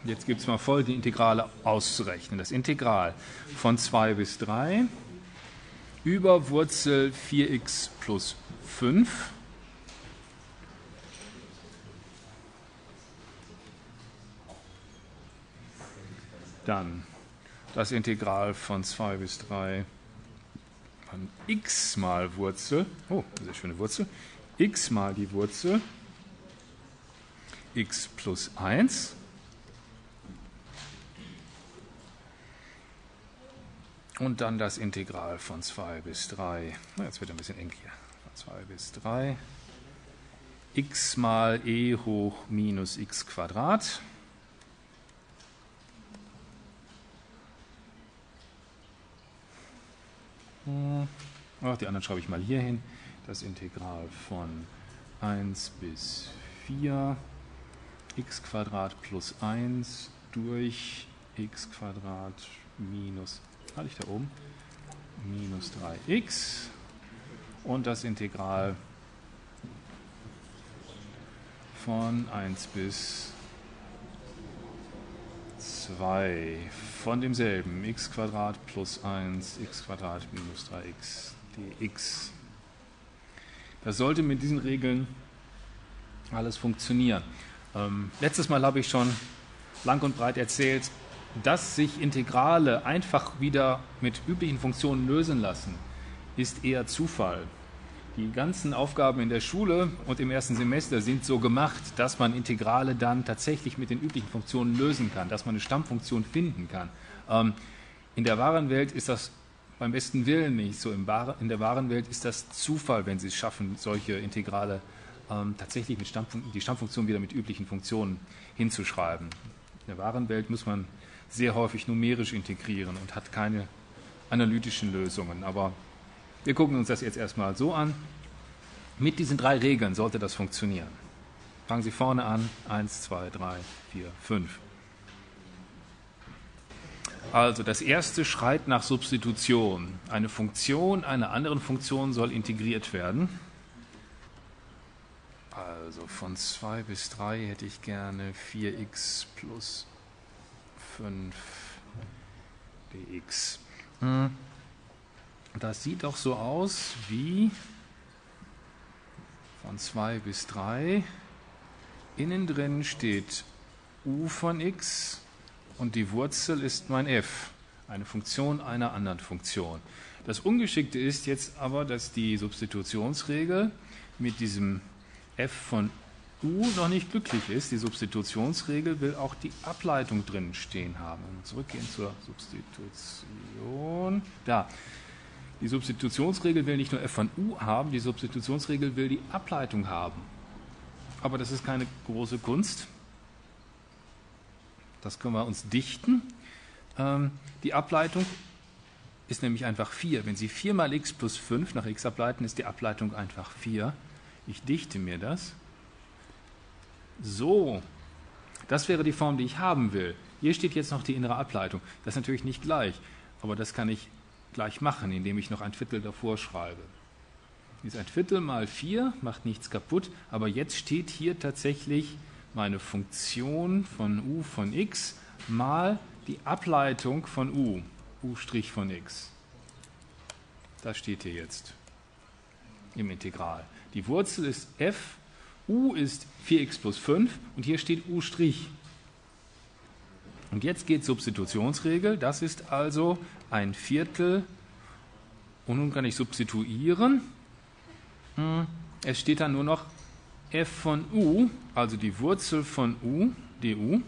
Jetzt gibt es mal voll die Integrale auszurechnen. Das Integral von 2 bis 3 über Wurzel 4x plus 5 dann das Integral von 2 bis 3 von x mal Wurzel, oh, sehr schöne Wurzel, x mal die Wurzel x plus 1 und dann das Integral von 2 bis 3, na, jetzt wird ein bisschen eng hier, von 2 bis 3 x mal e hoch minus x Quadrat die anderen schreibe ich mal hier hin. Das Integral von 1 bis 4 x Quadrat plus 1 durch x Quadrat minus, hatte ich da oben, minus 3x und das Integral von 1 bis 2 von demselben x Quadrat plus 1 x Quadrat minus 3x dx. Das sollte mit diesen Regeln alles funktionieren. Letztes Mal habe ich schon lang und breit erzählt, dass sich Integrale einfach wieder mit üblichen Funktionen lösen lassen, ist eher Zufall. Die ganzen Aufgaben in der Schule und im ersten Semester sind so gemacht, dass man Integrale dann tatsächlich mit den üblichen Funktionen lösen kann, dass man eine Stammfunktion finden kann. In der wahren Welt ist das beim besten Willen nicht so. In der wahren Welt ist das Zufall, wenn Sie es schaffen, solche Integrale tatsächlich mit die Stammfunktion wieder mit üblichen Funktionen hinzuschreiben. In der wahren Welt muss man sehr häufig numerisch integrieren und hat keine analytischen Lösungen. Aber wir gucken uns das jetzt erstmal so an. Mit diesen 3 Regeln sollte das funktionieren. Fangen Sie vorne an. 1, 2, 3, 4, 5. Also das erste schreit nach Substitution. Eine Funktion einer anderen Funktion soll integriert werden. Also von 2 bis 3 hätte ich gerne 4x plus 5 dx. Das sieht doch so aus wie von 2 bis 3. Innen drin steht u von x und die Wurzel ist mein f, eine Funktion einer anderen Funktion. Das Ungeschickte ist jetzt aber, dass die Substitutionsregel mit diesem f von u noch nicht glücklich ist. Die Substitutionsregel will auch die Ableitung drin stehen haben. Zurückgehen zur Substitution. Da. Die Substitutionsregel will nicht nur f von u haben, die Substitutionsregel will die Ableitung haben. Aber das ist keine große Kunst. Das können wir uns dichten. Die Ableitung ist nämlich einfach 4. Wenn Sie 4 mal x plus 5 nach x ableiten, ist die Ableitung einfach 4. Ich dichte mir das. So, das wäre die Form, die ich haben will. Hier steht jetzt noch die innere Ableitung. Das ist natürlich nicht gleich, aber das kann ich gleich machen, indem ich noch ein Viertel davor schreibe. Ist ein Viertel mal 4, macht nichts kaputt, aber jetzt steht hier tatsächlich meine Funktion von u von x mal die Ableitung von u von x. Das steht hier jetzt im Integral. Die Wurzel ist f, u ist 4x plus 5 und hier steht u'. Und jetzt geht Substitutionsregel, das ist also ein Viertel und nun kann ich substituieren. Es steht dann nur noch f von u, also die Wurzel von u, du.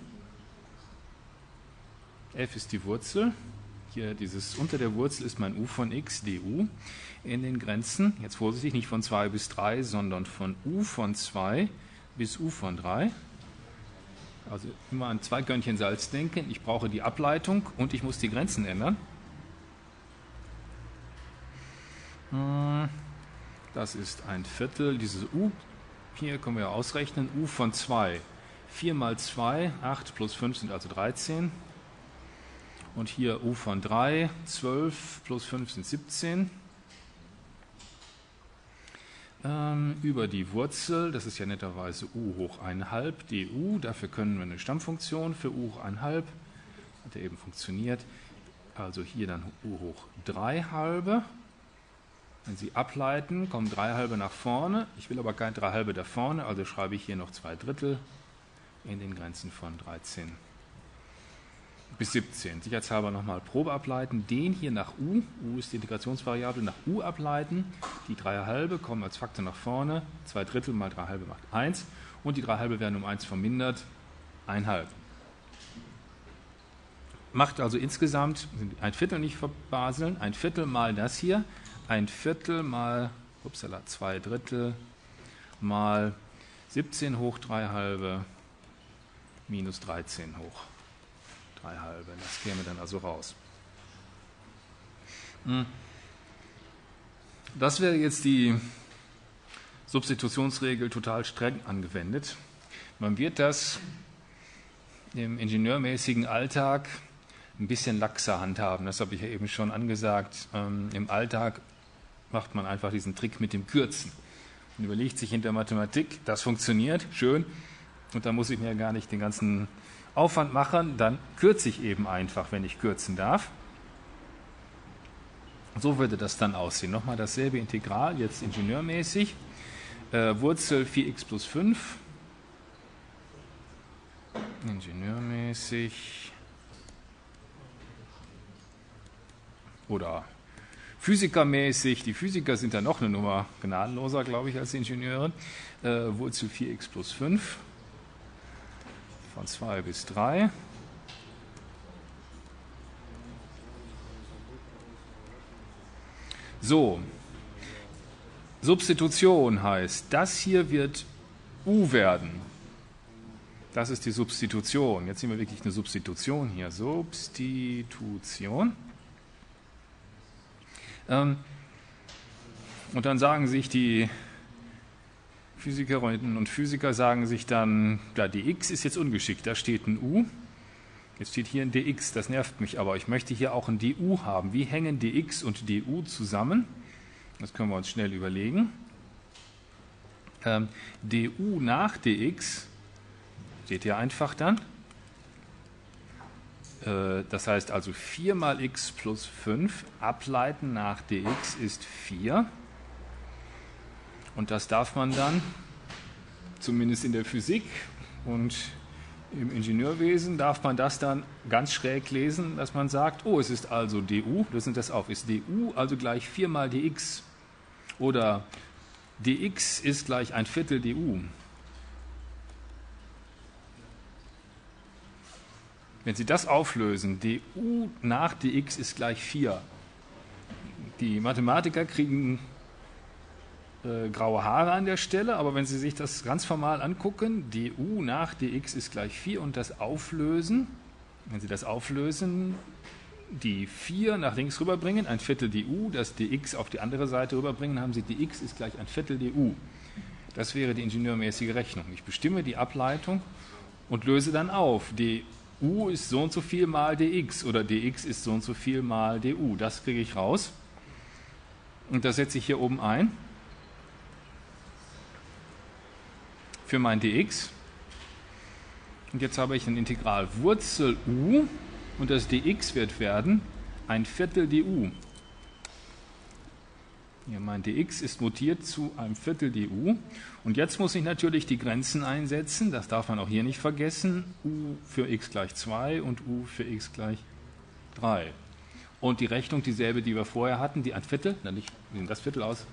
F ist die Wurzel. Hier dieses unter der Wurzel ist mein u von x, du. In den Grenzen, jetzt vorsichtig, nicht von 2 bis 3, sondern von u von 2 bis u von 3. Also immer an 2 Körnchen Salz denken. Ich brauche die Ableitung und ich muss die Grenzen ändern. Das ist ein Viertel. Dieses u, hier können wir ausrechnen, u von 2. 4 mal 2, 8 plus 5 sind also 13. Und hier u von 3, 12 plus 5 sind 17. über die Wurzel, das ist ja netterweise u hoch 1,5 du, dafür können wir eine Stammfunktion für u hoch 1,5, hat ja eben funktioniert, also hier dann u hoch 3,5. Wenn Sie ableiten, kommen 3,5 nach vorne, ich will aber kein 3,5 da vorne, also schreibe ich hier noch 2/3 in den Grenzen von 13 bis 17. Sicherheitshalber nochmal Probe ableiten, den hier nach u ist die Integrationsvariable, nach u ableiten, die 3,5 kommen als Faktor nach vorne, 2/3 mal 3,5 macht 1 und die 3,5 werden um 1 vermindert, 1,5. Macht also insgesamt, 1/4 nicht verbaseln, 1/4 mal das hier, 1/4 mal, 2/3 mal 17 hoch 3,5 minus 13 hoch 3,5. Das käme dann also raus. Das wäre jetzt die Substitutionsregel total streng angewendet. Man wird das im ingenieurmäßigen Alltag ein bisschen laxer handhaben. Das habe ich ja eben schon angesagt. Im Alltag macht man einfach diesen Trick mit dem Kürzen. Man überlegt sich in der Mathematik, das funktioniert, schön, und da muss ich mir gar nicht den ganzen Aufwand machen, dann kürze ich eben einfach, wenn ich kürzen darf. So würde das dann aussehen. Nochmal dasselbe Integral, jetzt ingenieurmäßig. Wurzel 4x plus 5. Ingenieurmäßig. Oder physikermäßig. Die Physiker sind da noch eine Nummer gnadenloser, glaube ich, als die Ingenieure. Wurzel 4x plus 5. Von 2 bis 3. So, Substitution heißt, das hier wird u werden. Das ist die Substitution. Jetzt sehen wir wirklich eine Substitution hier. Substitution. Und dann sagen sich die Physikerinnen und Physiker sagen sich dann, ja, dx ist jetzt ungeschickt, da steht ein u, jetzt steht hier ein dx, das nervt mich, aber ich möchte hier auch ein du haben. Wie hängen dx und du zusammen? Das können wir uns schnell überlegen. Du nach dx steht hier einfach dann. Das heißt also 4 mal x plus 5 ableiten nach dx ist 4. Und das darf man dann, zumindest in der Physik und im Ingenieurwesen, darf man das dann ganz schräg lesen, dass man sagt, oh, es ist also du, lösen das auf, ist du also gleich 4 mal dx. Oder dx ist gleich 1/4 du. Wenn Sie das auflösen, du nach dx ist gleich 4. Die Mathematiker kriegen graue Haare an der Stelle, aber wenn Sie sich das ganz formal angucken, du nach dx ist gleich 4 und das auflösen, wenn Sie das auflösen, die 4 nach links rüberbringen, 1/4 du, das dx auf die andere Seite rüberbringen, haben Sie dx ist gleich 1/4 du. Das wäre die ingenieurmäßige Rechnung. Ich bestimme die Ableitung und löse dann auf. du ist so und so viel mal dx oder dx ist so und so viel mal du. Das kriege ich raus und das setze ich hier oben ein. Für mein dx. Und jetzt habe ich ein Integral Wurzel u und das dx wird werden 1/4 du. Hier mein dx ist mutiert zu 1/4 du. Und jetzt muss ich natürlich die Grenzen einsetzen, das darf man auch hier nicht vergessen. U für x gleich 2 und u für x gleich 3. Und die Rechnung dieselbe, die wir vorher hatten, die 1/4, wie sieht das Viertel aus?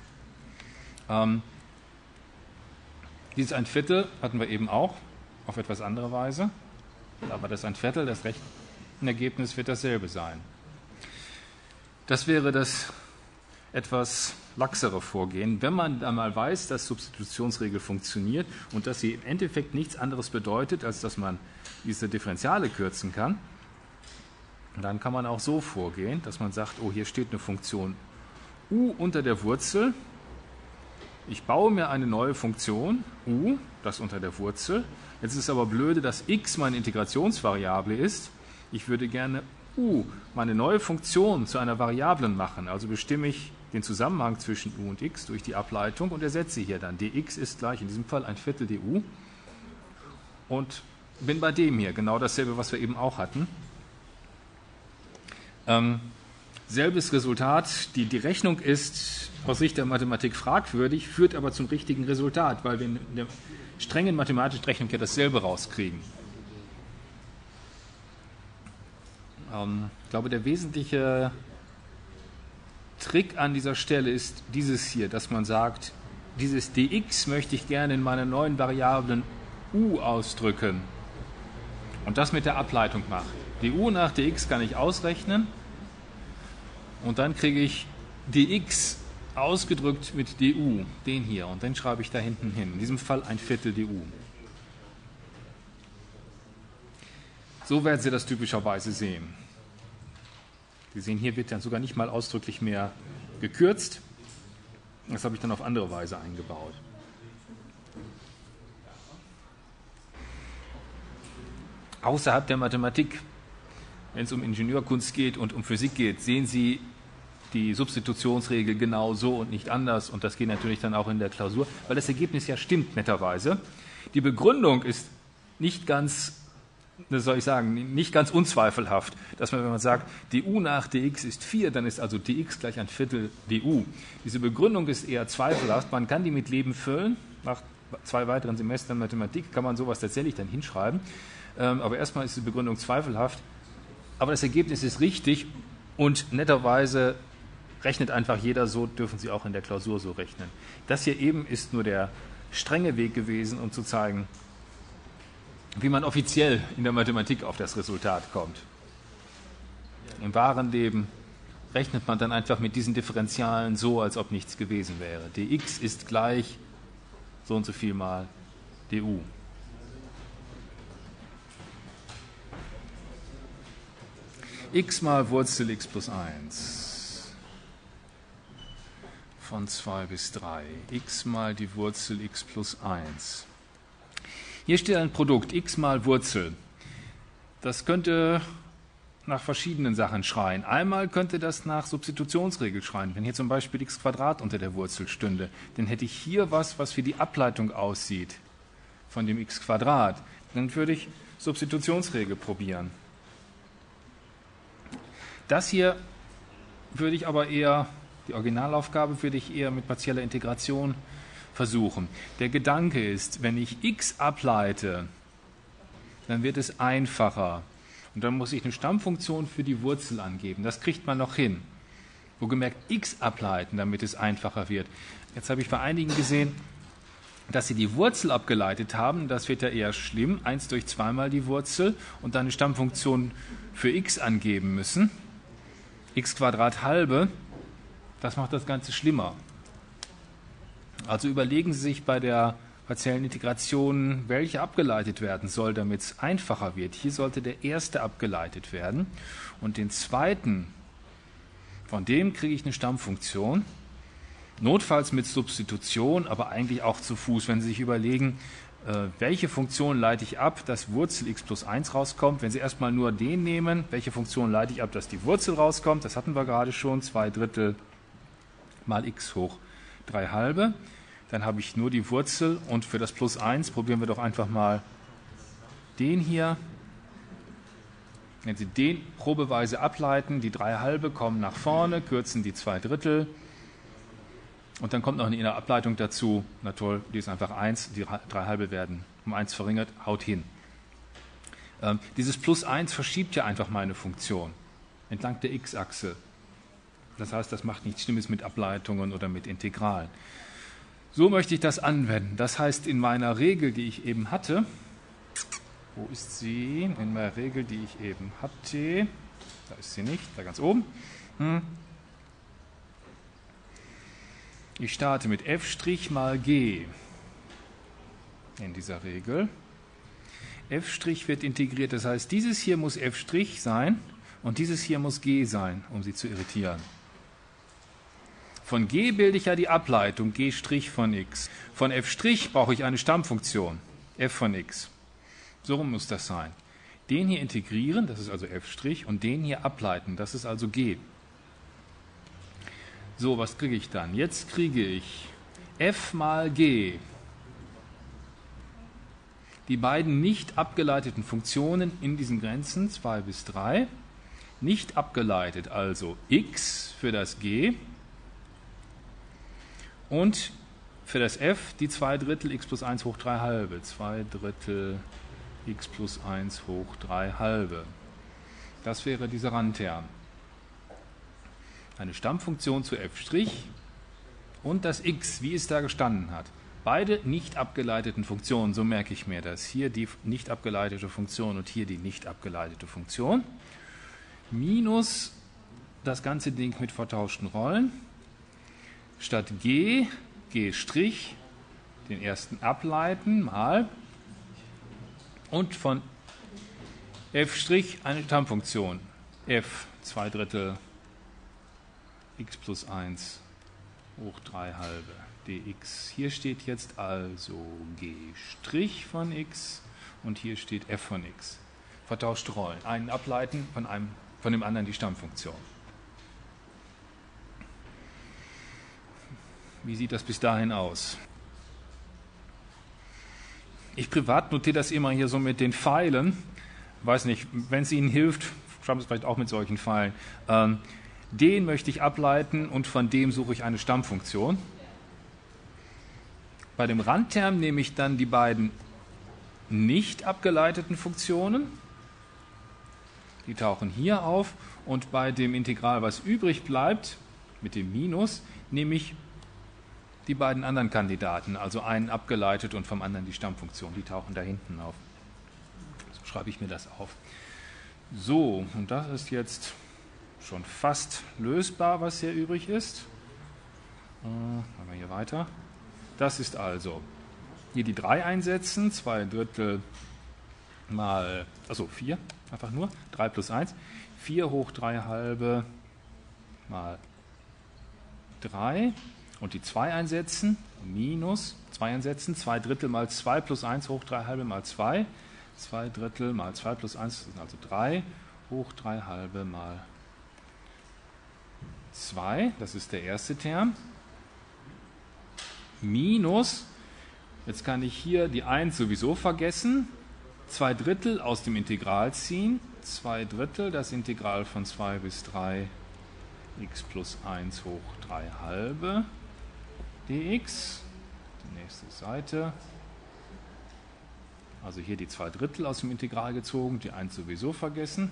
Dieses 1/4 hatten wir eben auch, auf etwas andere Weise, aber das 1/4, das Rechenergebnis wird dasselbe sein. Das wäre das etwas laxere Vorgehen, wenn man einmal weiß, dass Substitutionsregel funktioniert und dass sie im Endeffekt nichts anderes bedeutet, als dass man diese Differentiale kürzen kann. Dann kann man auch so vorgehen, dass man sagt, oh, hier steht eine Funktion u unter der Wurzel. Ich baue mir eine neue Funktion, u, das unter der Wurzel. Jetzt ist es aber blöde, dass x meine Integrationsvariable ist. Ich würde gerne u, meine neue Funktion, zu einer Variablen machen. Also bestimme ich den Zusammenhang zwischen u und x durch die Ableitung und ersetze hier dann. dx ist gleich in diesem Fall ein Viertel du und bin bei dem hier, genau dasselbe, was wir eben auch hatten. Selbes Resultat, die Rechnung ist aus Sicht der Mathematik fragwürdig, führt aber zum richtigen Resultat, weil wir in der strengen mathematischen Rechnung ja dasselbe rauskriegen. Ich glaube, der wesentliche Trick an dieser Stelle ist dieses hier, dass man sagt, dieses dx möchte ich gerne in meiner neuen Variablen u ausdrücken und das mit der Ableitung machen. du nach dx kann ich ausrechnen und dann kriege ich dx ausgedrückt mit du, den hier, und den schreibe ich da hinten hin, in diesem Fall ein Viertel du. So werden Sie das typischerweise sehen. Sie sehen, hier wird dann sogar nicht mal ausdrücklich mehr gekürzt. Das habe ich dann auf andere Weise eingebaut. Außerhalb der Mathematik, wenn es um Ingenieurkunst geht und um Physik geht, sehen Sie die Substitutionsregel genau so und nicht anders. Und das geht natürlich dann auch in der Klausur, weil das Ergebnis ja stimmt, netterweise. Die Begründung ist nicht ganz, das soll ich sagen, nicht ganz unzweifelhaft, dass man, wenn man sagt, du nach dx ist 4, dann ist also dx gleich ein Viertel du. Diese Begründung ist eher zweifelhaft. Man kann die mit Leben füllen. Nach 2 weiteren Semestern Mathematik kann man sowas tatsächlich dann hinschreiben. Aber erstmal ist die Begründung zweifelhaft. Aber das Ergebnis ist richtig und netterweise rechnet einfach jeder so, dürfen Sie auch in der Klausur so rechnen. Das hier eben ist nur der strenge Weg gewesen, um zu zeigen, wie man offiziell in der Mathematik auf das Resultat kommt. Im wahren Leben rechnet man dann einfach mit diesen Differentialen so, als ob nichts gewesen wäre. dx ist gleich so und so viel mal du. X mal Wurzel x plus 1 von 2 bis 3. X mal die Wurzel x plus 1. Hier steht ein Produkt, x mal Wurzel. Das könnte nach verschiedenen Sachen schreien. Einmal könnte das nach Substitutionsregel schreien. Wenn hier zum Beispiel x² unter der Wurzel stünde, dann hätte ich hier was für die Ableitung aussieht von dem x². Dann würde ich Substitutionsregel probieren. Das hier würde ich aber eher, die Originalaufgabe würde ich eher mit partieller Integration versuchen. Der Gedanke ist, wenn ich x ableite, dann wird es einfacher. Und dann muss ich eine Stammfunktion für die Wurzel angeben. Das kriegt man noch hin. Wohlgemerkt x ableiten, damit es einfacher wird. Jetzt habe ich bei einigen gesehen, dass sie die Wurzel abgeleitet haben. Das wird ja eher schlimm. 1 durch 2 mal die Wurzel und dann eine Stammfunktion für x angeben müssen. x² halbe, das macht das Ganze schlimmer. Also überlegen Sie sich bei der partiellen Integration, welche abgeleitet werden soll, damit es einfacher wird. Hier sollte der erste abgeleitet werden und den zweiten, von dem kriege ich eine Stammfunktion, notfalls mit Substitution, aber eigentlich auch zu Fuß. Wenn Sie sich überlegen, welche Funktion leite ich ab, dass Wurzel x plus 1 rauskommt. Wenn Sie erstmal nur den nehmen, welche Funktion leite ich ab, dass die Wurzel rauskommt, das hatten wir gerade schon, 2/3 mal x hoch 3 halbe. Dann habe ich nur die Wurzel und für das plus 1 probieren wir doch einfach mal den hier. Wenn Sie den probeweise ableiten, die 3 halbe kommen nach vorne, kürzen die 2/3 und dann kommt noch eine innere Ableitung dazu. Na toll, die ist einfach 1, die 3 halbe werden um 1 verringert, haut hin. Dieses plus 1 verschiebt ja einfach meine Funktion entlang der x-Achse. Das heißt, das macht nichts Schlimmes mit Ableitungen oder mit Integralen. So möchte ich das anwenden. Das heißt, in meiner Regel, die ich eben hatte, wo ist sie? In meiner Regel, die ich eben hatte, da ist sie nicht, da ganz oben. Ich starte mit f' mal g in dieser Regel. f' wird integriert, das heißt, dieses hier muss f' sein und dieses hier muss g sein, um sie zu irritieren. Von g bilde ich ja die Ableitung, g' von x. Von f' brauche ich eine Stammfunktion, f von x. So rum muss das sein. Den hier integrieren, das ist also f', und den hier ableiten, das ist also g. So, was kriege ich dann? Jetzt kriege ich f mal g. Die beiden nicht abgeleiteten Funktionen in diesen Grenzen 2 bis 3, nicht abgeleitet, also x für das g und für das f die 2/3 x plus 1 hoch 3 halbe, 2/3 x plus 1 hoch 3 halbe. Das wäre dieser Randterm. Eine Stammfunktion zu f' und das x, wie es da gestanden hat. Beide nicht abgeleiteten Funktionen, so merke ich mir das. Hier die nicht abgeleitete Funktion und hier die nicht abgeleitete Funktion. Minus das ganze Ding mit vertauschten Rollen. Statt g, g', den ersten ableiten, mal. Und von f' eine Stammfunktion. f 2/3 x plus 1 hoch 3 halbe dx. Hier steht jetzt also g' von x und hier steht f von x. Vertauschte Rollen. Einen ableiten, von dem anderen die Stammfunktion. Wie sieht das bis dahin aus? Ich privat notiere das immer hier so mit den Pfeilen. Weiß nicht, wenn es Ihnen hilft, schreiben Sie es vielleicht auch mit solchen Pfeilen. Den möchte ich ableiten und von dem suche ich eine Stammfunktion. Bei dem Randterm nehme ich dann die beiden nicht abgeleiteten Funktionen. Die tauchen hier auf. Und bei dem Integral, was übrig bleibt, mit dem Minus, nehme ich die beiden anderen Kandidaten, also einen abgeleitet und vom anderen die Stammfunktion. Die tauchen da hinten auf. So schreibe ich mir das auf. So, und das ist jetzt schon fast lösbar, was hier übrig ist. Machen wir hier weiter. Das ist also hier die 3 einsetzen, 2/3 mal, also 4, einfach nur, 3 plus 1, 4 hoch 3 halbe mal 3 und die 2 einsetzen, minus 2 einsetzen, 2/3 mal 2 plus 1 hoch 3 halbe mal 2, 2/3 mal 2 plus 1 sind also 3 hoch 3 halbe mal 2, das ist der erste Term, minus, jetzt kann ich hier die 1 sowieso vergessen, 2/3 aus dem Integral ziehen, 2/3 das Integral von 2 bis 3 x plus 1 hoch 3 halbe dx, die nächste Seite, also hier die 2/3 aus dem Integral gezogen, die 1 sowieso vergessen.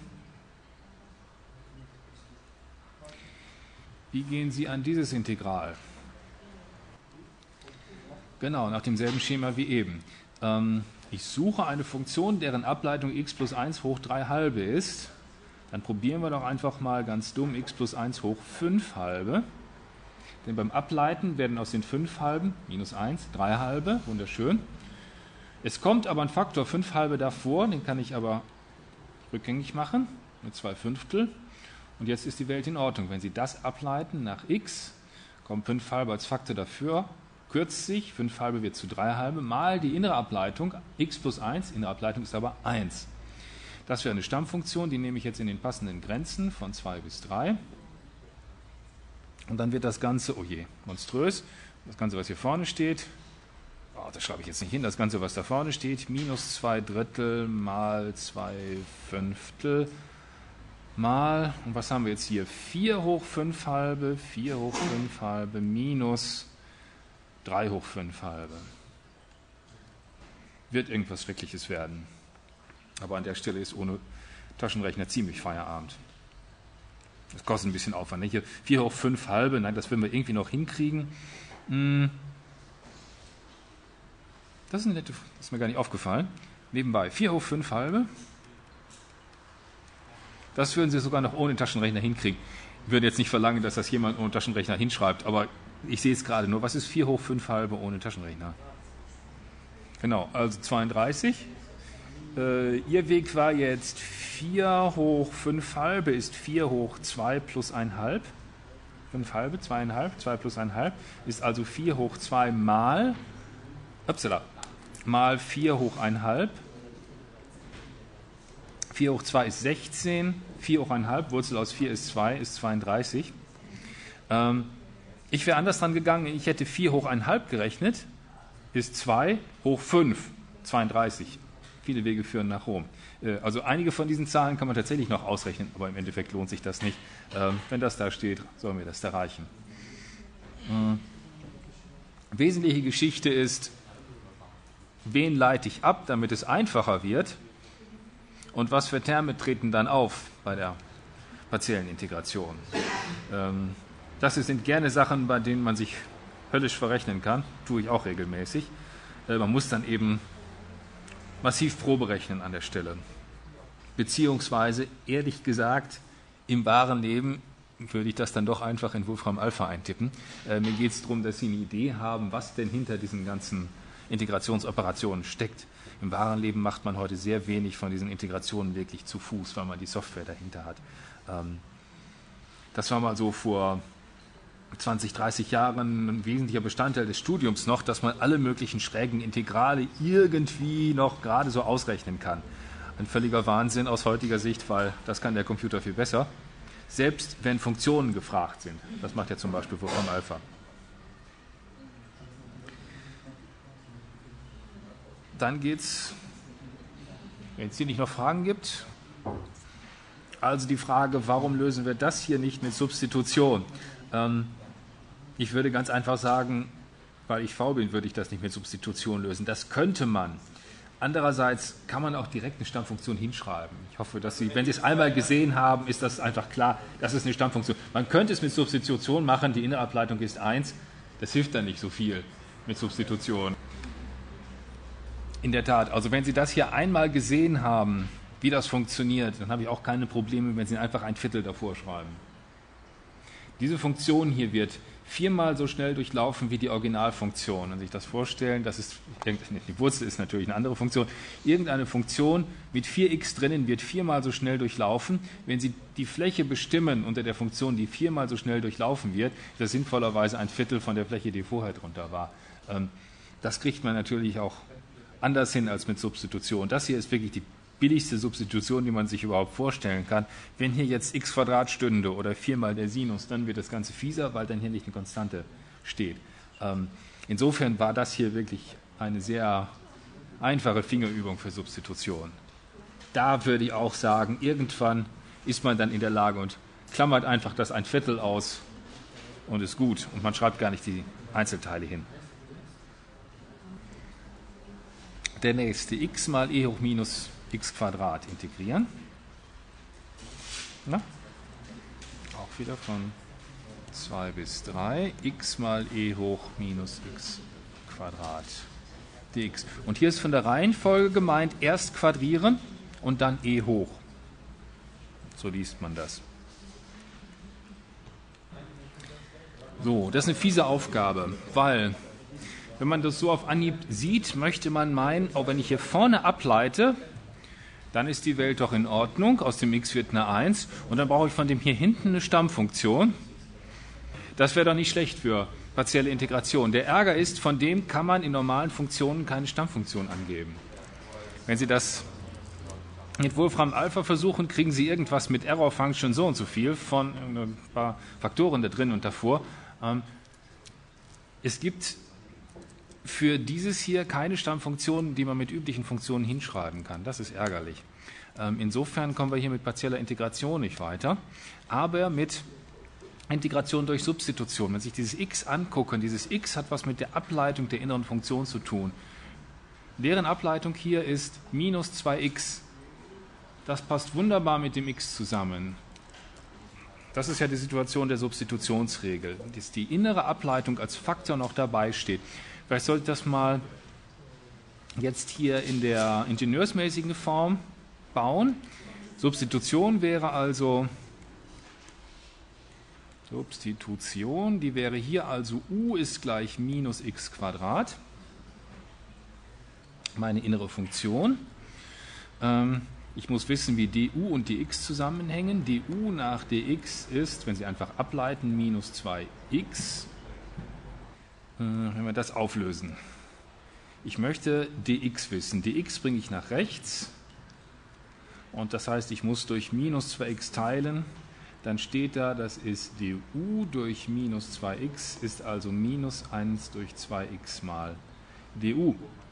Wie gehen Sie an dieses Integral? Genau, nach demselben Schema wie eben. Ich suche eine Funktion, deren Ableitung x plus 1 hoch 3 halbe ist. Dann probieren wir doch einfach mal ganz dumm x plus 1 hoch 5 halbe. Denn beim Ableiten werden aus den 5 halben, minus 1, 3 halbe, wunderschön. Es kommt aber ein Faktor 5 halbe davor, den kann ich aber rückgängig machen, mit 2/5. Und jetzt ist die Welt in Ordnung. Wenn Sie das ableiten nach x, kommt 5 halbe als Faktor dafür, kürzt sich, 5 halbe wird zu 3 halbe, mal die innere Ableitung, x plus 1, innere Ableitung ist aber 1. Das wäre eine Stammfunktion, die nehme ich jetzt in den passenden Grenzen von 2 bis 3. Und dann wird das Ganze, oh je, monströs, das Ganze, was hier vorne steht, oh, das schreibe ich jetzt nicht hin, das Ganze, was da vorne steht, minus 2/3 mal 2/5 mal, und was haben wir jetzt hier, 4 hoch 5 halbe, 4 hoch 5 halbe minus 3 hoch 5 halbe. Wird irgendwas Schreckliches werden. Aber an der Stelle ist ohne Taschenrechner ziemlich Feierabend. Das kostet ein bisschen Aufwand. Hier 4 hoch 5 halbe, nein, das werden wir irgendwie noch hinkriegen. Das ist eine nette, das ist mir gar nicht aufgefallen. Nebenbei, 4 hoch 5 halbe. Das würden Sie sogar noch ohne Taschenrechner hinkriegen. Ich würde jetzt nicht verlangen, dass das jemand ohne Taschenrechner hinschreibt, aber ich sehe es gerade nur. Was ist 4 hoch 5 halbe ohne Taschenrechner? Genau, also 32. Ihr Weg war jetzt 4 hoch 5 halbe ist 4 hoch 2 plus 1,5. 5 halbe, 2,5, 2 plus 1,5 ist also 4 hoch 2 mal, mal 4 hoch 1,5. 4 hoch 2 ist 16, 4 hoch 1,5, Wurzel aus 4 ist 2, ist 32. Ich wäre anders dran gegangen, ich hätte 4 hoch 1,5 gerechnet, ist 2 hoch 5, 32. Viele Wege führen nach Rom. Also einige von diesen Zahlen kann man tatsächlich noch ausrechnen, aber im Endeffekt lohnt sich das nicht. Wenn das da steht, soll mir das da reichen. Wesentliche Geschichte ist, wen leite ich ab, damit es einfacher wird und was für Terme treten dann auf bei der partiellen Integration. Das sind gerne Sachen, bei denen man sich höllisch verrechnen kann, tue ich auch regelmäßig. Man muss dann eben massiv Probe rechnen an der Stelle. Beziehungsweise, ehrlich gesagt, im wahren Leben würde ich das dann doch einfach in Wolfram Alpha eintippen. Mir geht es darum, dass Sie eine Idee haben, was denn hinter diesen ganzen Integrationsoperationen steckt. Im wahren Leben macht man heute sehr wenig von diesen Integrationen wirklich zu Fuß, weil man die Software dahinter hat. Das war mal so vor 20, 30 Jahren ein wesentlicher Bestandteil des Studiums noch, dass man alle möglichen schrägen Integrale irgendwie noch gerade so ausrechnen kann. Ein völliger Wahnsinn aus heutiger Sicht, weil das kann der Computer viel besser. Selbst wenn Funktionen gefragt sind. Das macht ja zum Beispiel Wolfram Alpha. Dann geht's, wenn es hier nicht noch Fragen gibt, also die Frage, warum lösen wir das hier nicht mit Substitution? Ich würde ganz einfach sagen, weil ich faul bin, würde ich das nicht mit Substitution lösen. Das könnte man. Andererseits kann man auch direkt eine Stammfunktion hinschreiben. Ich hoffe, dass Sie, wenn Sie es einmal gesehen haben, ist das einfach klar, das ist eine Stammfunktion. Man könnte es mit Substitution machen, die Innenableitung ist 1. Das hilft dann nicht so viel mit Substitution. In der Tat, also wenn Sie das hier einmal gesehen haben, wie das funktioniert, dann habe ich auch keine Probleme, wenn Sie einfach ein Viertel davor schreiben. Diese Funktion hier wird 4-mal so schnell durchlaufen wie die Originalfunktion. Und sich das vorstellen, das ist, die Wurzel ist natürlich eine andere Funktion. Irgendeine Funktion mit 4x drinnen wird 4-mal so schnell durchlaufen. Wenn Sie die Fläche bestimmen unter der Funktion, die 4-mal so schnell durchlaufen wird, ist das sinnvollerweise ein Viertel von der Fläche, die vorher drunter war. Das kriegt man natürlich auch anders hin als mit Substitution. Das hier ist wirklich die billigste Substitution, die man sich überhaupt vorstellen kann. Wenn hier jetzt x² stünde oder 4-mal der Sinus, dann wird das Ganze fieser, weil dann hier nicht eine Konstante steht. Insofern war das hier wirklich eine sehr einfache Fingerübung für Substitution. Da würde ich auch sagen, irgendwann ist man dann in der Lage und klammert einfach das ein Viertel aus und ist gut. Und man schreibt gar nicht die Einzelteile hin. Der nächste, x mal e hoch minus x² integrieren. Na? Auch wieder von 2 bis 3. X mal e hoch minus x² dx. Und hier ist von der Reihenfolge gemeint, erst quadrieren und dann e hoch. So liest man das. So, das ist eine fiese Aufgabe, weil wenn man das so auf Anhieb sieht, möchte man meinen, auch wenn ich hier vorne ableite, dann ist die Welt doch in Ordnung, aus dem x wird eine 1 und dann brauche ich von dem hier hinten eine Stammfunktion. Das wäre doch nicht schlecht für partielle Integration. Der Ärger ist, von dem kann man in normalen Funktionen keine Stammfunktion angeben. Wenn Sie das mit Wolfram Alpha versuchen, kriegen Sie irgendwas mit Error Function so und so viel von ein paar Faktoren da drin und davor. Es gibt für dieses hier keine Stammfunktionen, die man mit üblichen Funktionen hinschreiben kann. Das ist ärgerlich. Insofern kommen wir hier mit partieller Integration nicht weiter, aber mit Integration durch Substitution. Wenn Sie sich dieses x angucken, dieses x hat was mit der Ableitung der inneren Funktion zu tun. Deren Ableitung hier ist minus 2x. Das passt wunderbar mit dem x zusammen. Das ist ja die Situation der Substitutionsregel, dass die innere Ableitung als Faktor noch dabei steht. Vielleicht sollte ich das mal jetzt hier in der ingenieursmäßigen Form bauen. Substitution wäre also Substitution, die wäre hier also u ist gleich minus x². Meine innere Funktion. Ich muss wissen, wie du und dx zusammenhängen. du nach dx ist, wenn Sie einfach ableiten, minus 2x. Wenn wir das auflösen. Ich möchte dx wissen. dx bringe ich nach rechts. Und das heißt, ich muss durch minus 2x teilen. dann steht da, das ist du durch minus 2x, ist also minus 1 durch 2x mal du.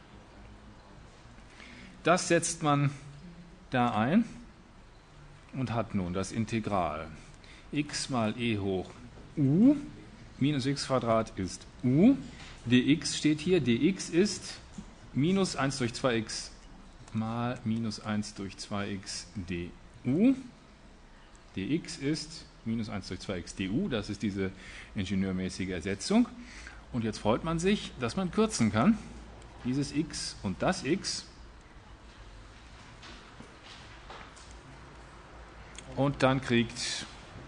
Das setzt man da ein und hat nun das Integral x mal e hoch u, minus x Quadrat ist u, dx steht hier, dx ist minus 1 durch 2x mal minus 1 durch 2x du. dx ist minus 1 durch 2x du, das ist diese ingenieurmäßige Ersetzung. Und jetzt freut man sich, dass man kürzen kann, dieses x und das x. Und dann kriegt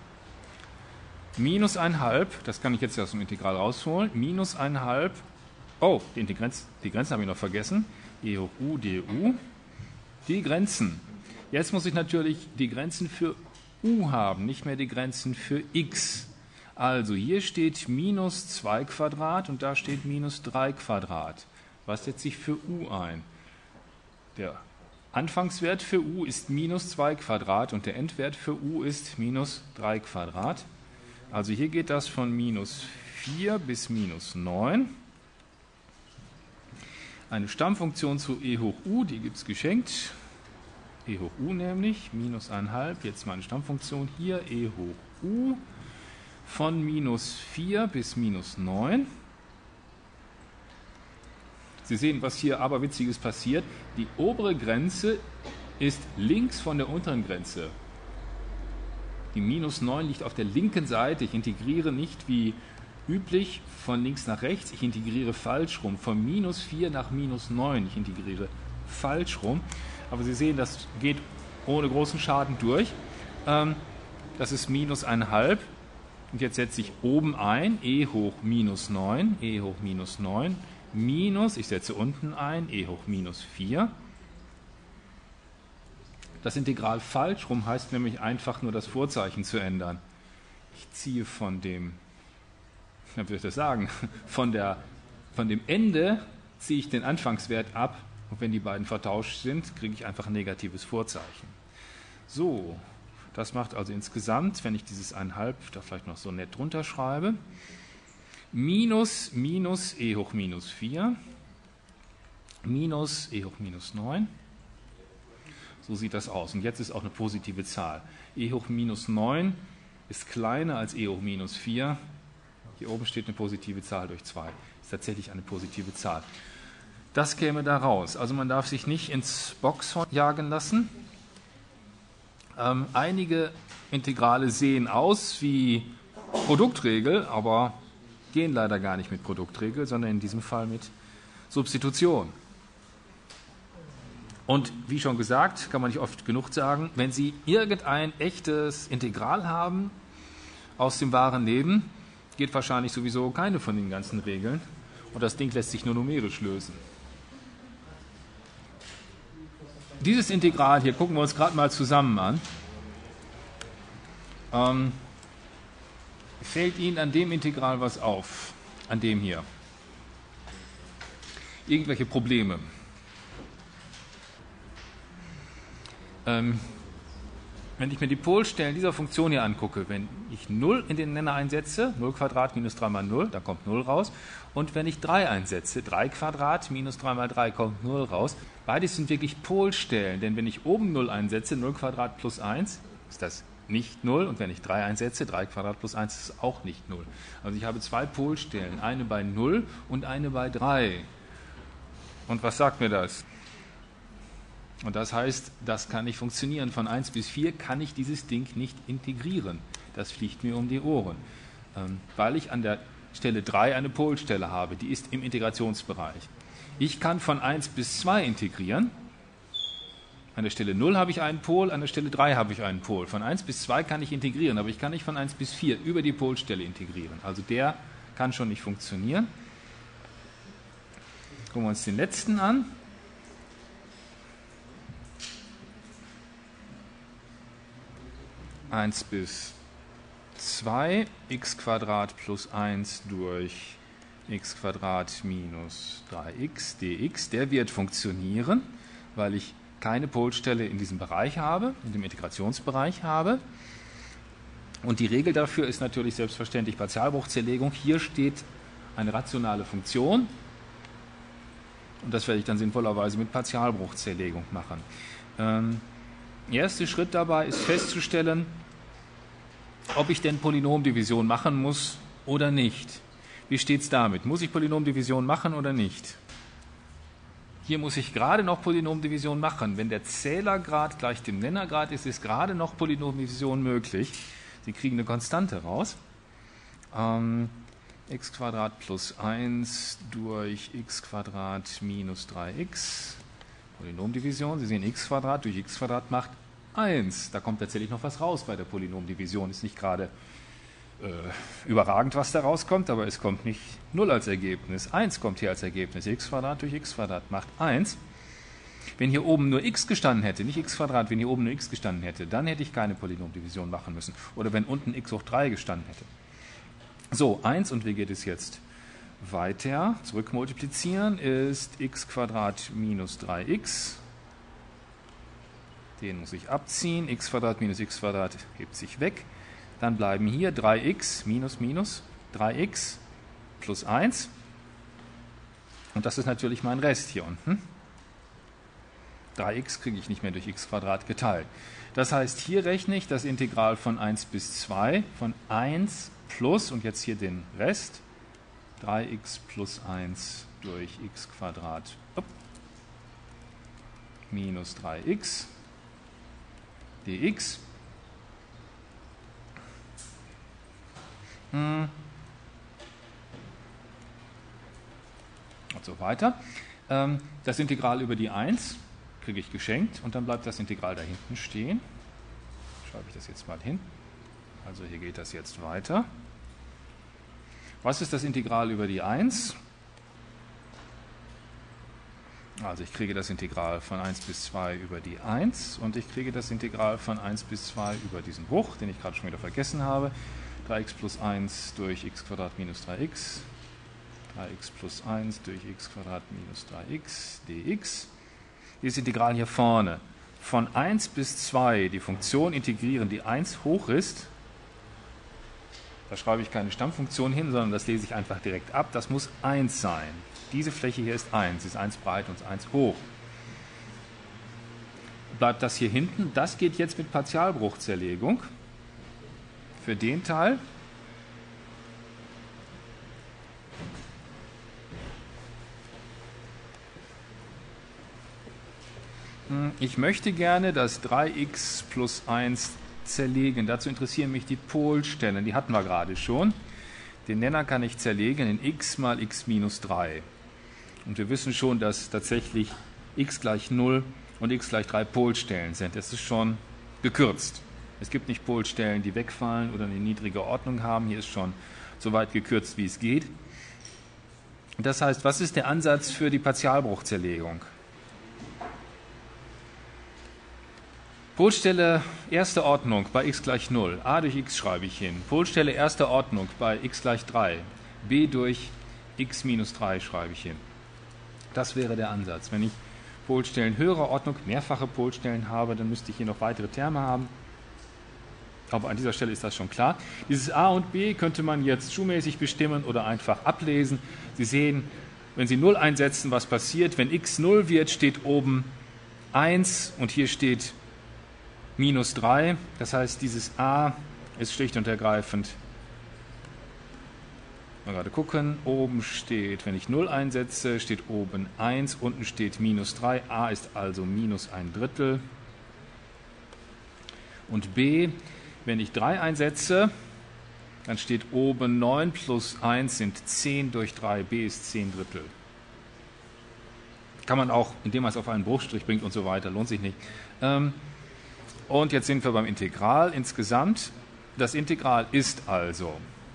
minus 1,5, das kann ich jetzt aus dem Integral rausholen, minus 1,5, oh, die Grenzen habe ich noch vergessen, e hoch u du, die Grenzen. Jetzt muss ich natürlich die Grenzen für u haben, nicht mehr die Grenzen für x. Also hier steht minus 2 Quadrat und da steht minus 3 Quadrat. Was setze ich für u ein? Der Anfangswert für u ist minus 2 Quadrat und der Endwert für u ist minus 3 Quadrat. Also hier geht das von minus 4 bis minus 9. Eine Stammfunktion zu e hoch u, die gibt es geschenkt. E hoch u nämlich, minus 1,5, jetzt meine Stammfunktion hier, e hoch u, von minus 4 bis minus 9. Sie sehen, was hier aberwitziges passiert. Die obere Grenze ist links von der unteren Grenze. Die minus 9 liegt auf der linken Seite. Ich integriere nicht wie üblich von links nach rechts. Ich integriere falsch rum. Von minus 4 nach minus 9. Ich integriere falsch rum. Aber Sie sehen, das geht ohne großen Schaden durch. Das ist minus 1,5. Und jetzt setze ich oben ein, e hoch minus 9, e hoch minus 9, minus, ich setze unten ein, e hoch minus 4. Das Integral falsch rum heißt nämlich einfach nur das Vorzeichen zu ändern. Ich ziehe von dem, wie soll ich das sagen, von dem Ende ziehe ich den Anfangswert ab und wenn die beiden vertauscht sind, kriege ich einfach ein negatives Vorzeichen. So, das macht also insgesamt, wenn ich dieses 1,5 da vielleicht noch so nett drunter schreibe, minus e hoch minus 4, minus e hoch minus 9. So sieht das aus. Und jetzt ist auch eine positive Zahl. E hoch minus 9 ist kleiner als e hoch minus 4. Hier oben steht eine positive Zahl durch 2. Ist tatsächlich eine positive Zahl. Das käme da raus. Also man darf sich nicht ins Boxhorn jagen lassen. Einige Integrale sehen aus wie Produktregel, aber gehen leider gar nicht mit Produktregel, sondern in diesem Fall mit Substitution. Und wie schon gesagt, kann man nicht oft genug sagen, wenn Sie irgendein echtes Integral haben aus dem wahren Leben, geht wahrscheinlich sowieso keine von den ganzen Regeln und das Ding lässt sich nur numerisch lösen. Dieses Integral hier gucken wir uns gerade mal zusammen an. Fällt Ihnen an dem Integral was auf? An dem hier? Irgendwelche Probleme? Wenn ich mir die Polstellen dieser Funktion hier angucke, wenn ich 0 in den Nenner einsetze, 0 Quadrat minus 3 mal 0, da kommt 0 raus. Und wenn ich 3 einsetze, 3 Quadrat minus 3 mal 3, kommt 0 raus. Beides sind wirklich Polstellen, denn wenn ich oben 0 einsetze, 0 Quadrat plus 1, ist das nicht 0. Und wenn ich 3 einsetze, 3 Quadrat plus 1 ist auch nicht 0. Also ich habe zwei Polstellen, eine bei 0 und eine bei 3. Und was sagt mir das? Und das heißt, das kann nicht funktionieren. Von 1 bis 4 kann ich dieses Ding nicht integrieren. Das fliegt mir um die Ohren. Weil ich an der Stelle 3 eine Polstelle habe, die ist im Integrationsbereich. Ich kann von 1 bis 2 integrieren. An der Stelle 0 habe ich einen Pol, an der Stelle 3 habe ich einen Pol. Von 1 bis 2 kann ich integrieren, aber ich kann nicht von 1 bis 4 über die Polstelle integrieren. Also der kann schon nicht funktionieren. Gucken wir uns den letzten an. (1 bis 2) x Quadrat plus 1 durch x Quadrat minus 3x dx, der wird funktionieren, weil ich keine Polstelle in diesem Bereich habe, in dem Integrationsbereich habe. Und die Regel dafür ist natürlich selbstverständlich Partialbruchzerlegung. Hier steht eine rationale Funktion und das werde ich dann sinnvollerweise mit Partialbruchzerlegung machen. Erster Schritt dabei ist festzustellen, ob ich denn Polynomdivision machen muss oder nicht. Wie steht es damit? Muss ich Polynomdivision machen oder nicht? Hier muss ich gerade noch Polynomdivision machen. Wenn der Zählergrad gleich dem Nennergrad ist, ist gerade noch Polynomdivision möglich. Sie kriegen eine Konstante raus. X² plus 1 durch x² minus 3x. Polynomdivision. Sie sehen, x² durch x² macht 1. Da kommt tatsächlich noch was raus bei der Polynomdivision. Ist nicht gerade überragend, was da rauskommt, aber es kommt nicht 0 als Ergebnis. 1 kommt hier als Ergebnis. x² durch x² macht 1. Wenn hier oben nur x gestanden hätte, nicht x², wenn hier oben nur x gestanden hätte, dann hätte ich keine Polynomdivision machen müssen. Oder wenn unten x hoch 3 gestanden hätte. So, 1, und wie geht es jetzt weiter? Zurückmultiplizieren ist x² minus 3x. Den muss ich abziehen. x² minus x² hebt sich weg. Dann bleiben hier 3x minus minus 3x plus 1. Und das ist natürlich mein Rest hier unten. 3x kriege ich nicht mehr durch x² geteilt. Das heißt, hier rechne ich das Integral von 1 bis 2 von 1 plus, und jetzt hier den Rest, 3x plus 1 durch x² minus 3x dx. Und so weiter. Das Integral über die 1 kriege ich geschenkt und dann bleibt das Integral da hinten stehen. Schreibe ich das jetzt mal hin. Also hier geht das jetzt weiter. Was ist das Integral über die 1? Also ich kriege das Integral von 1 bis 2 über die 1 und ich kriege das Integral von 1 bis 2 über diesen Bruch, den ich gerade schon wieder vergessen habe. 3x plus 1 durch x² minus 3x. 3x plus 1 durch x² minus 3x dx. Dieses Integral hier vorne. Von 1 bis 2 die Funktion integrieren, die 1 hoch ist. Da schreibe ich keine Stammfunktion hin, sondern das lese ich einfach direkt ab. Das muss 1 sein. Diese Fläche hier ist 1. Ist 1 breit und 1 hoch. Bleibt das hier hinten. Das geht jetzt mit Partialbruchzerlegung. Für den Teil. Ich möchte gerne das 3x plus 1 zerlegen. Dazu interessieren mich die Polstellen. Die hatten wir gerade schon. Den Nenner kann ich zerlegen in x mal x minus 3. Und wir wissen schon, dass tatsächlich x gleich 0 und x gleich 3 Polstellen sind. Das ist schon gekürzt. Es gibt nicht Polstellen, die wegfallen oder eine niedrige Ordnung haben. Hier ist schon so weit gekürzt, wie es geht. Das heißt, was ist der Ansatz für die Partialbruchzerlegung? Polstelle erster Ordnung bei x gleich 0. A durch x schreibe ich hin. Polstelle erster Ordnung bei x gleich 3. B durch x minus 3 schreibe ich hin. Das wäre der Ansatz. Wenn ich Polstellen höherer Ordnung, mehrfache Polstellen habe, dann müsste ich hier noch weitere Terme haben. Aber an dieser Stelle ist das schon klar. Dieses a und b könnte man jetzt schulmäßig bestimmen oder einfach ablesen. Sie sehen, wenn Sie 0 einsetzen, was passiert. Wenn x 0 wird, steht oben 1 und hier steht minus 3. Das heißt, dieses a ist schlicht und ergreifend, mal gerade gucken, oben steht, wenn ich 0 einsetze, steht oben 1, unten steht minus 3. A ist also minus 1/3. Und b, wenn ich 3 einsetze, dann steht oben 9 plus 1 sind 10 durch 3. b ist 10/3. Kann man auch, indem man es auf einen Bruchstrich bringt und so weiter, lohnt sich nicht. Und jetzt sind wir beim Integral insgesamt. Das Integral ist also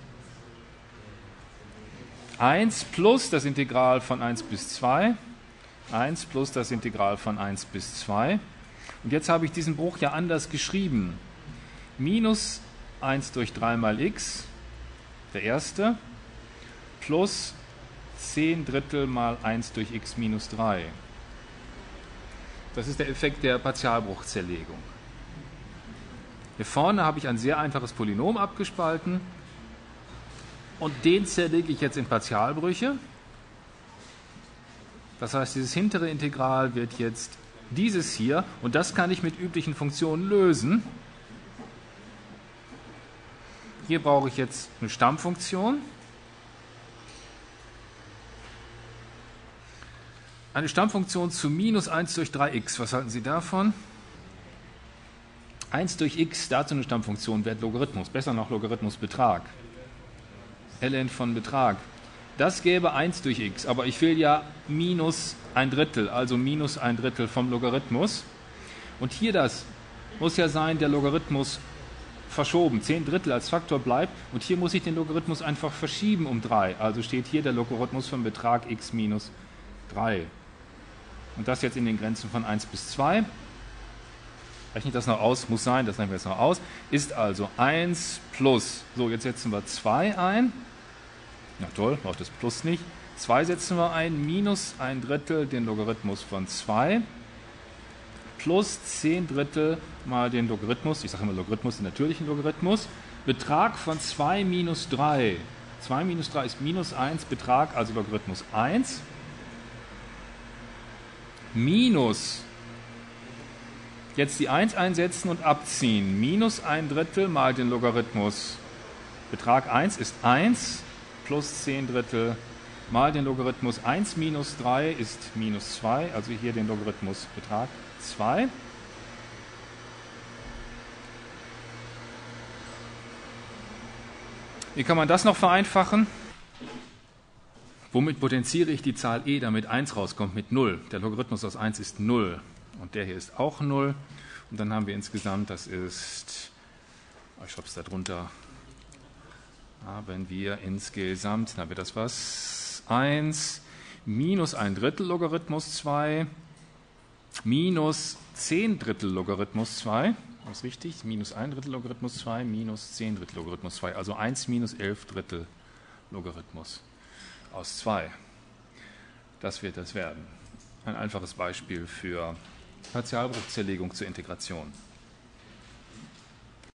1 plus das Integral von 1 bis 2, 1 plus das Integral von 1 bis 2. Und jetzt habe ich diesen Bruch ja anders geschrieben. Minus 1 durch 3 mal x, der erste, plus 10/3 mal 1 durch x minus 3. Das ist der Effekt der Partialbruchzerlegung. Hier vorne habe ich ein sehr einfaches Polynom abgespalten und den zerlege ich jetzt in Partialbrüche. Das heißt, dieses hintere Integral wird jetzt dieses hier und das kann ich mit üblichen Funktionen lösen. Hier brauche ich jetzt eine Stammfunktion. Eine Stammfunktion zu minus 1 durch 3x. Was halten Sie davon? 1 durch x, dazu eine Stammfunktion, Wert Logarithmus. Besser noch Logarithmusbetrag. ln von Betrag. Das gäbe 1 durch x, aber ich will ja minus ein Drittel, also minus ein Drittel vom Logarithmus. Und hier das muss ja sein, der Logarithmus verschoben. 10 Drittel als Faktor bleibt und hier muss ich den Logarithmus einfach verschieben um 3. Also steht hier der Logarithmus vom Betrag x minus 3. Und das jetzt in den Grenzen von 1 bis 2. Rechnet das noch aus? Muss sein, das rechnen wir jetzt noch aus. Ist also 1 plus, so jetzt setzen wir 2 ein. Na toll, braucht das Plus nicht. 2 setzen wir ein, minus ein Drittel den Logarithmus von 2 plus 10 Drittel mal den Logarithmus, ich sage immer Logarithmus, den natürlichen Logarithmus, Betrag von 2 minus 3. 2 minus 3 ist minus 1, Betrag, also Logarithmus 1, minus, jetzt die 1 einsetzen und abziehen, minus ein Drittel mal den Logarithmus, Betrag 1 ist 1, plus 10 Drittel mal den Logarithmus 1 minus 3 ist minus 2, also hier den Logarithmus Betrag 2. Wie kann man das noch vereinfachen? Womit potenziere ich die Zahl e, damit 1 rauskommt? Mit 0. Der Logarithmus aus 1 ist 0 und der hier ist auch 0. Und dann haben wir insgesamt, das ist, ich schreibe es da drunter, haben wir insgesamt, dann wird das was, 1 minus ein Drittel Logarithmus 2 minus 10 Drittel Logarithmus 2, das ist richtig, minus ein Drittel Logarithmus 2 minus 10 Drittel Logarithmus 2, also 1 minus 11 Drittel Logarithmus aus 2. Das wird das werden. Ein einfaches Beispiel für Partialbruchzerlegung zur Integration.